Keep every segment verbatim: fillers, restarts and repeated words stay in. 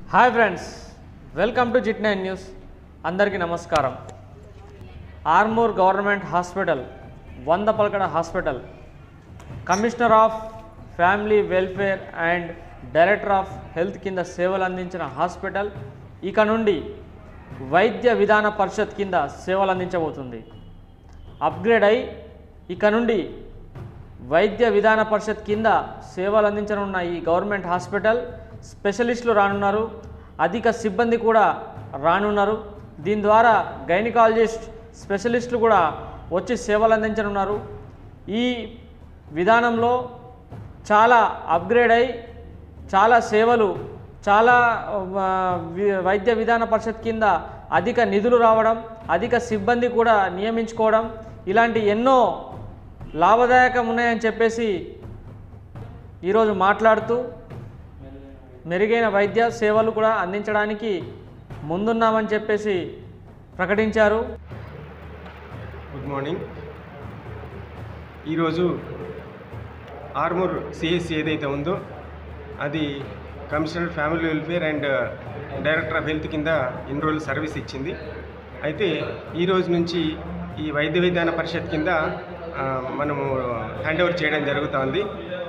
Hi friends, welcome to జిట్ nine news. అందరికీ నమస్కారం. ఆర్మూర్ గవర్నమెంట్ హాస్పిటల్, వంద పలకడ hospital, commissioner of family welfare and director of health కింద సేవలు అందించిన హాస్పిటల్ ఇక నుండి వైద్య విధాన పరిషత్ కింద సేవలు అందించబోతుంది. అప్గ్రేడ్ అయి ఇక నుండి వైద్య విధాన పరిషత్ కింద సేవలు అందించనున్న ఈ గవర్నమెంట్ హాస్పిటల్ స్పెషలిస్టులు రానున్నారు, అధిక సిబ్బంది కూడా రానున్నారు. దీని ద్వారా గైనకాలజిస్ట్ స్పెషలిస్టులు కూడా వచ్చి సేవలు అందించనున్నారు. ఈ విధానంలో చాలా అప్గ్రేడ్ అయి చాలా సేవలు, చాలా వైద్య విధాన పరిషత్ కింద అధిక నిధులు రావడం, అధిక సిబ్బంది కూడా నియమించుకోవడం, ఇలాంటి ఎన్నో లాభదాయకం ఉన్నాయని చెప్పేసి ఈరోజు మాట్లాడుతూ మెరుగైన వైద్య సేవలు కూడా అందించడానికి ముందున్నామని చెప్పేసి ప్రకటించారు. Good morning. ఈరోజు ఆర్మూర్ సిఎస్సి ఏదైతే ఉందో అది commissioner family welfare and director of health కింద ఇన్ని రోజులు సర్వీస్ ఇచ్చింది. అయితే ఈరోజు నుంచి ఈ వైద్య విధాన పరిషత్ కింద మనము హ్యాండ్ ఓవర్ చేయడం జరుగుతుంది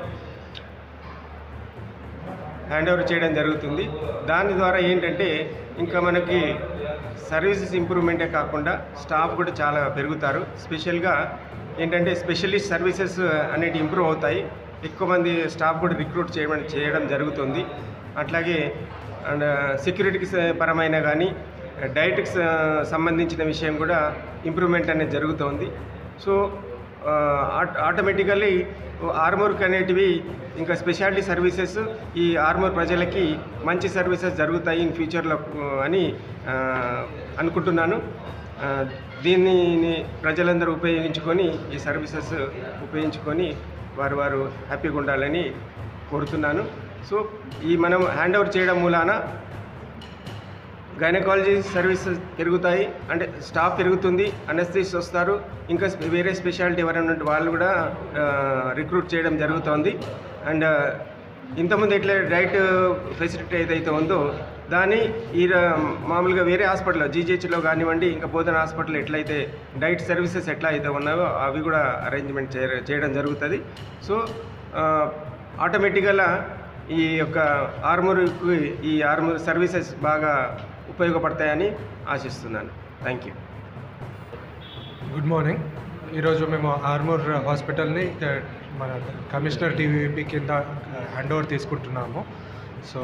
హ్యాండ్ ఓవర్ చేయడం జరుగుతుంది దాని ద్వారా ఏంటంటే ఇంకా మనకి సర్వీసెస్ ఇంప్రూవ్మెంటే కాకుండా స్టాఫ్ కూడా చాలా పెరుగుతారు. స్పెషల్గా ఏంటంటే స్పెషలిస్ట్ సర్వీసెస్ అనేవి ఇంప్రూవ్ అవుతాయి. ఎక్కువ మంది స్టాఫ్ కూడా రిక్రూట్ చేయడం చేయడం జరుగుతుంది. అట్లాగే అండ్ సెక్యూరిటీకి పరమైన కానీ డైట్కి సంబంధించిన విషయం కూడా ఇంప్రూవ్మెంట్ అనేది జరుగుతుంది. సో ఆటోమేటికల్లీ ఆర్మూర్కి అనేటివి ఇంకా స్పెషాలిటీ సర్వీసెస్ ఈ ఆర్మూర్ ప్రజలకి మంచి సర్వీసెస్ జరుగుతాయి ఇన్ ఫ్యూచర్లో అని అనుకుంటున్నాను. దీన్ని ప్రజలందరూ ఉపయోగించుకొని ఈ సర్వీసెస్ ఉపయోగించుకొని వారు వారు హ్యాపీగా ఉండాలని కోరుతున్నాను. సో ఈ మనం హ్యాండ్ ఓవర్ చేయడం మూలాన గైనకాలజీ సర్వీసెస్ పెరుగుతాయి, అంటే స్టాఫ్ పెరుగుతుంది, అనస్థిస్ట్ వస్తారు, ఇంకా వేరే స్పెషాలిటీ ఎవరైనా ఉంటే వాళ్ళు కూడా రిక్రూట్ చేయడం జరుగుతుంది. అండ్ ఇంతకుముందు ఎట్లా డైట్ ఫెసిలిటీ ఏదైతే ఉందో దాన్ని ఈ మామూలుగా వేరే హాస్పిటల్లో జీజీహెచ్లో కానివ్వండి, ఇంకా బోధన హాస్పిటల్ ఎట్లయితే డైట్ సర్వీసెస్ ఎట్లా అయితే ఉన్నాయో అవి కూడా అరేంజ్మెంట్ చేయడం జరుగుతుంది. సో ఆటోమేటిక్గా ఈ యొక్క ఆర్మూర్కి ఈ ఆర్మూర్ సర్వీసెస్ బాగా ఉపయోగపడతాయని ఆశిస్తున్నాను. Thank you. Good morning. ఈరోజు మేము ఆర్మూర్ హాస్పిటల్ని మన కమిషనర్ టీవీపీ కింద హ్యాండ్ ఓవర్ తీసుకుంటున్నాము. సో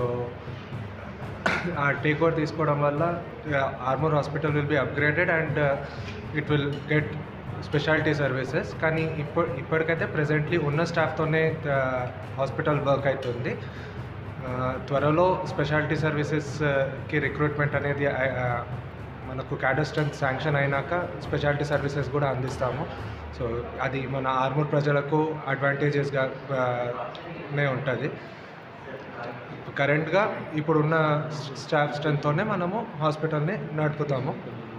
ఆ టేక్ ఓవర్ తీసుకోవడం వల్ల Armoor hospital will be upgraded and it will get speciality services. కానీ ఇప్పుడు ఇప్పటికైతే ప్రజెంట్లీ ఉన్న స్టాఫ్తోనే హాస్పిటల్ వర్క్ అవుతుంది. త్వరలో స్పెషాలిటీ సర్వీసెస్కి రిక్రూట్మెంట్ అనేది మనకు క్యాడర్ స్ట్రెంత్ శాంక్షన్ అయినాక స్పెషాలిటీ సర్వీసెస్ కూడా అందిస్తాము. సో అది మన ఆర్మూర్ ప్రజలకు అడ్వాంటేజెస్గానే ఉంటుంది. కరెంట్గా ఇప్పుడున్న స్టాఫ్ స్ట్రెంత్తోనే మనము హాస్పిటల్ని నడుపుతాము.